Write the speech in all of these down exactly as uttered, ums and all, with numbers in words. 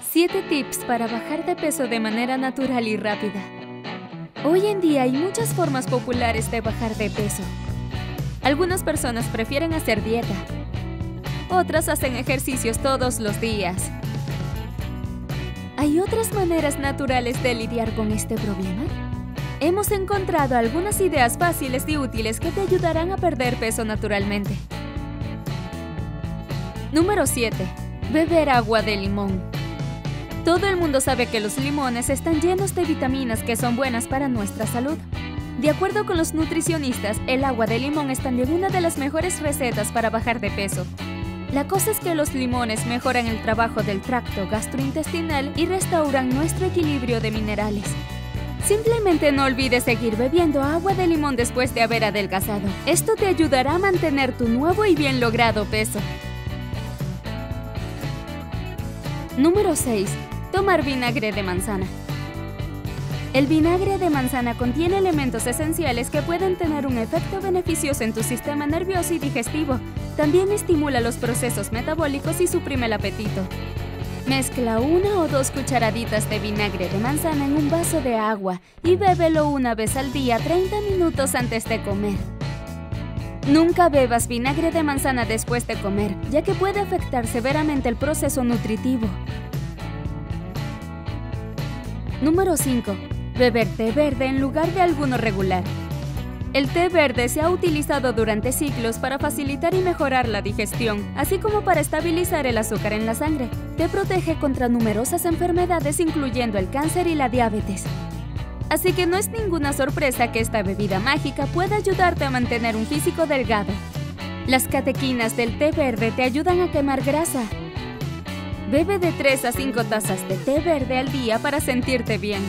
siete tips para bajar de peso de manera natural y rápida. Hoy en día hay muchas formas populares de bajar de peso. Algunas personas prefieren hacer dieta. Otras hacen ejercicios todos los días. ¿Hay otras maneras naturales de lidiar con este problema? Hemos encontrado algunas ideas fáciles y útiles que te ayudarán a perder peso naturalmente. Número siete. Beber agua de limón. Todo el mundo sabe que los limones están llenos de vitaminas que son buenas para nuestra salud. De acuerdo con los nutricionistas, el agua de limón es también una de las mejores recetas para bajar de peso. La cosa es que los limones mejoran el trabajo del tracto gastrointestinal y restauran nuestro equilibrio de minerales. Simplemente no olvides seguir bebiendo agua de limón después de haber adelgazado. Esto te ayudará a mantener tu nuevo y bien logrado peso. Número seis. Tomar vinagre de manzana. El vinagre de manzana contiene elementos esenciales que pueden tener un efecto beneficioso en tu sistema nervioso y digestivo. También estimula los procesos metabólicos y suprime el apetito. Mezcla una o dos cucharaditas de vinagre de manzana en un vaso de agua y bébelo una vez al día treinta minutos antes de comer. Nunca bebas vinagre de manzana después de comer, ya que puede afectar severamente el proceso nutritivo. Número cinco. Beber té verde en lugar de alguno regular. El té verde se ha utilizado durante siglos para facilitar y mejorar la digestión, así como para estabilizar el azúcar en la sangre. Te protege contra numerosas enfermedades, incluyendo el cáncer y la diabetes. Así que no es ninguna sorpresa que esta bebida mágica pueda ayudarte a mantener un físico delgado. Las catequinas del té verde te ayudan a quemar grasa. Bebe de tres a cinco tazas de té verde al día para sentirte bien.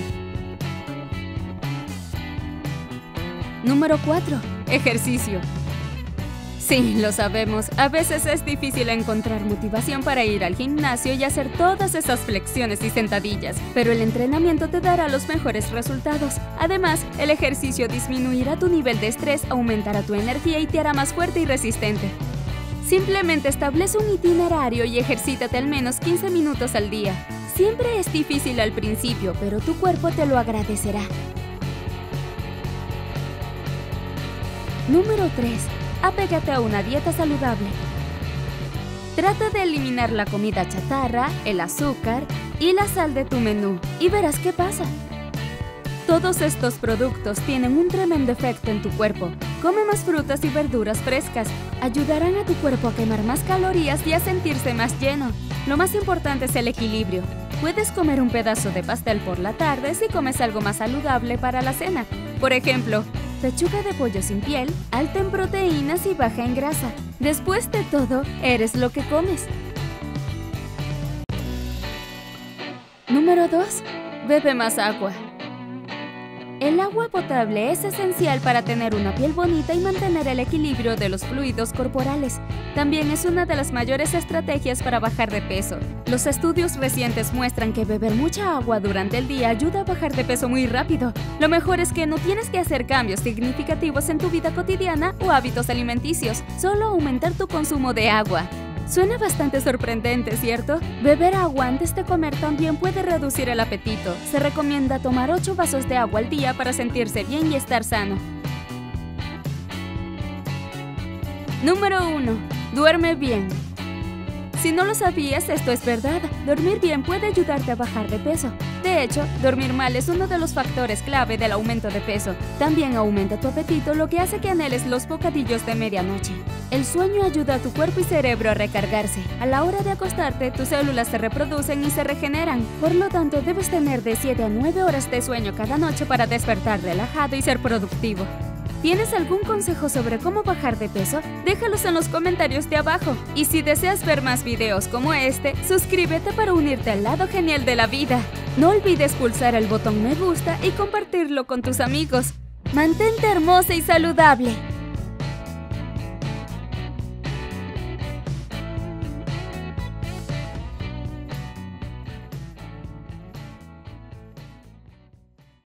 Número cuatro. Ejercicio. Sí, lo sabemos, a veces es difícil encontrar motivación para ir al gimnasio y hacer todas esas flexiones y sentadillas, pero el entrenamiento te dará los mejores resultados. Además, el ejercicio disminuirá tu nivel de estrés, aumentará tu energía y te hará más fuerte y resistente. Simplemente establece un itinerario y ejercítate al menos quince minutos al día. Siempre es difícil al principio, pero tu cuerpo te lo agradecerá. Número tres. Apégate a una dieta saludable. Trata de eliminar la comida chatarra, el azúcar y la sal de tu menú y verás qué pasa. Todos estos productos tienen un tremendo efecto en tu cuerpo. Come más frutas y verduras frescas. Ayudarán a tu cuerpo a quemar más calorías y a sentirse más lleno. Lo más importante es el equilibrio. Puedes comer un pedazo de pastel por la tarde si comes algo más saludable para la cena. Por ejemplo, pechuga de pollo sin piel, alta en proteínas y baja en grasa. Después de todo, eres lo que comes. Número dos. Bebe más agua. El agua potable es esencial para tener una piel bonita y mantener el equilibrio de los fluidos corporales. También es una de las mayores estrategias para bajar de peso. Los estudios recientes muestran que beber mucha agua durante el día ayuda a bajar de peso muy rápido. Lo mejor es que no tienes que hacer cambios significativos en tu vida cotidiana o hábitos alimenticios, solo aumentar tu consumo de agua. Suena bastante sorprendente, ¿cierto? Beber agua antes de comer también puede reducir el apetito. Se recomienda tomar ocho vasos de agua al día para sentirse bien y estar sano. Número uno. Duerme bien. Si no lo sabías, esto es verdad. Dormir bien puede ayudarte a bajar de peso. De hecho, dormir mal es uno de los factores clave del aumento de peso. También aumenta tu apetito, lo que hace que anheles los bocadillos de medianoche. El sueño ayuda a tu cuerpo y cerebro a recargarse. A la hora de acostarte, tus células se reproducen y se regeneran. Por lo tanto, debes tener de siete a nueve horas de sueño cada noche para despertar relajado y ser productivo. ¿Tienes algún consejo sobre cómo bajar de peso? Déjalos en los comentarios de abajo. Y si deseas ver más videos como este, suscríbete para unirte al lado genial de la vida. No olvides pulsar el botón me gusta y compartirlo con tus amigos. Mantente hermosa y saludable.